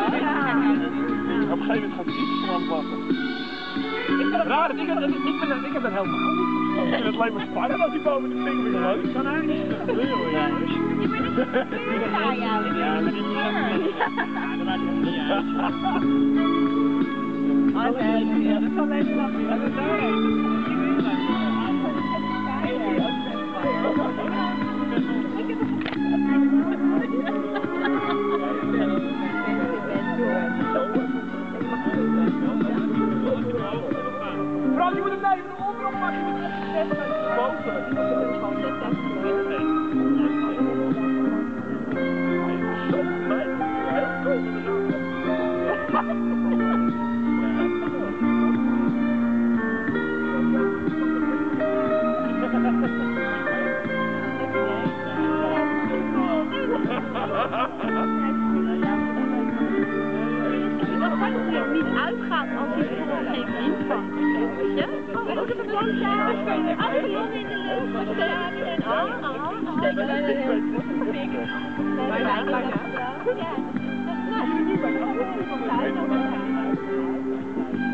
Op een gegeven moment gaat hij iets strand wachten. Ik heb dat helemaal niet. Ik vind het alleen maar spannend als die boven de vinger weer gaat. Dat kan eigenlijk niet gebeuren, ja. Ja, maar niet zo. Ja, dat maakt het niet uit. Oh nee, ja, dat is alleen maar lachen. Dat is Frans, je moet hem even onderop pakken, je moet hem echt naar boven. Zo meid, heel cool. Niet uitgaat als je geen vriend van. Weet je? Ook op het langzaam. Afgelopen in de lucht. Steek alleen de hele goed. Ja.